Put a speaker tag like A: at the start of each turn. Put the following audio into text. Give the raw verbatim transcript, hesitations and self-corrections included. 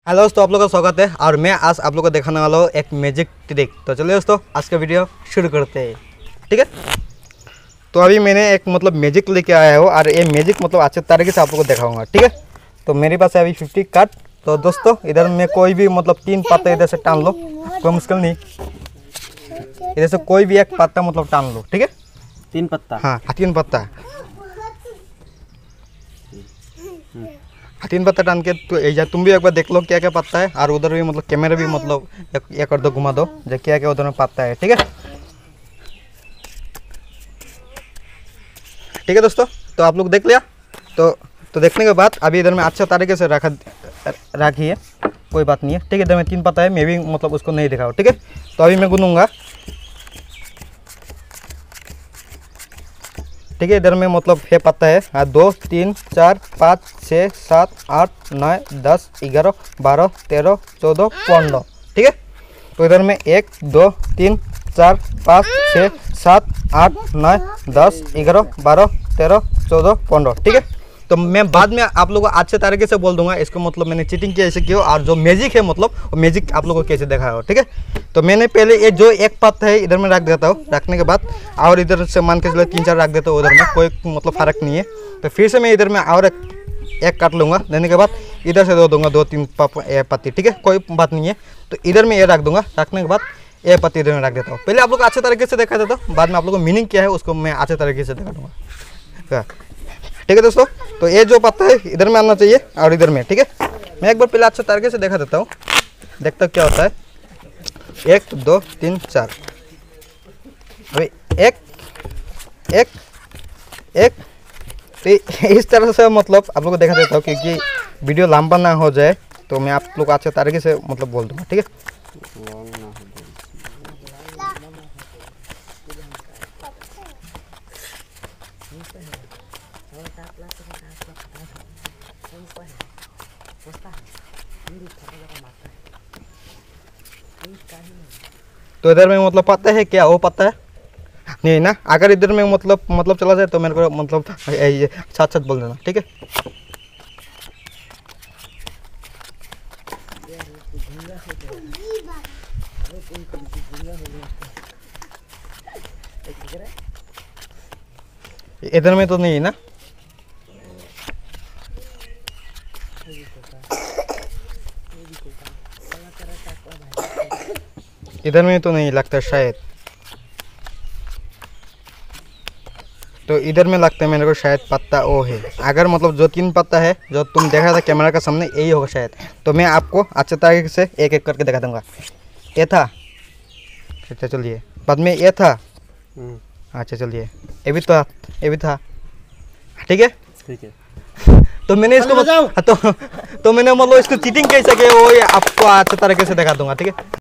A: Hello दोस्तों, आप लोगों का स्वागत है। और मैं आज आप लोगों को दिखाने वाला हूँ एक मैजिक ट्रिक। तो चलिए दोस्तों, आज का वीडियो शुरू करते हैं। ठीक है, तो अभी मैंने एक मतलब मैजिक लेके आया हूँ और ये मैजिक मतलब अच्छे तरीके से आप लोगों को दिखाऊंगा। ठीक है, तो मेरे पास है अभी फिफ्टी कार्ड। तो दोस्तों इधर में कोई भी मतलब तीन पत्ता इधर से टान लो, कोई मुश्किल नहीं। इधर से कोई भी एक पत्ता मतलब टान लो। ठीक है,
B: तीन पत्ता।
A: हाँ, तीन पत्ता तीन पत्ता टान के तो या तुम भी एक बार देख लो क्या क्या पत्ता है। और उधर भी मतलब कैमरा भी मतलब एक कर दो, घुमा दो जो क्या क्या उधर में पत्ता है। ठीक है, ठीक है दोस्तों, तो आप लोग देख लिया। तो तो देखने के बाद अभी इधर में अच्छे तरीके से रखा रखी है, कोई बात नहीं है। ठीक है, इधर में तीन पत्ता है, मैं भी मतलब उसको नहीं दिखाऊँ। ठीक है, तो अभी मैं गुनूंगा। ठीक है, इधर में मतलब है पत्ता है हाँ, दो तीन चार पाँच छः सात आठ नौ दस ग्यारह बारह तेरह चौदह पंद्रह। ठीक है, तो इधर में एक दो तीन चार पाँच छः सात आठ नौ दस ग्यारह बारह तेरह चौदह पंद्रह। ठीक है, तो मैं बाद में आप लोगों को अच्छे तरीके से बोल दूंगा इसको मतलब मैंने चीटिंग कैसे की हो और जो मैजिक है मतलब वो मैजिक आप लोगों को कैसे देखा हो। ठीक है, तो मैंने पहले ये जो एक पत्ता है इधर में रख देता हूँ, रखने के बाद और इधर से मान के चलो तीन चार रख देता हूँ, उधर में कोई मतलब फ़र्क नहीं है। तो फिर से मैं इधर में और एक, एक काट लूँगा, देने के बाद इधर से दो दूँगा दो तीन पत्ती। ठीक है, कोई बात नहीं है। तो इधर में ये रख दूँगा, रखने के बाद ये पत्ती इधर में रख देता हूँ। पहले आप लोग अच्छे तरीके से देखा देता हूँ, बाद में आप लोग को मीनिंग क्या है उसको मैं अच्छे तरीके से दिखा दूँगा। ठीक है दोस्तों, तो ये जो पत्ता है इधर में आना चाहिए और इधर में। ठीक है, मैं एक बार पहले अच्छे तरीके से देखा देता हूँ, देखता क्या होता है। एक दो तीन चार, अभी एक एक एक तो इस तरह से मतलब आप लोग को देखा देता हूँ, क्योंकि वीडियो लंबा ना हो जाए तो मैं आप लोग को अच्छे तरीके से मतलब बोल दूँगा। ठीक है, तो इधर में मतलब पत्ता है क्या, वो पत्ता है नहीं ना। अगर इधर में मतलब मतलब चला जाए तो मेरे को मतलब ये साथ साथ बोल देना। ठीक है, इधर में तो नहीं है ना। इधर में तो नहीं लगता शायद, तो इधर में लगता है मेरे को शायद पत्ता ओ है। अगर मतलब जो तीन पत्ता है जो तुम देखा था कैमरा के सामने यही होगा शायद। तो मैं आपको अच्छे तरीके से एक एक करके दिखा दूंगा। ये था, अच्छा चलिए, बाद में ये था, अच्छा चलिए, ये भी था, ये भी था। ठीक है,
B: ठीक है।
A: तो मैंने इसको तो, तो मैंने मतलब इसको चीटिंग कैसे किया वो आपको अच्छे तरीके से दिखा दूंगा। ठीक है।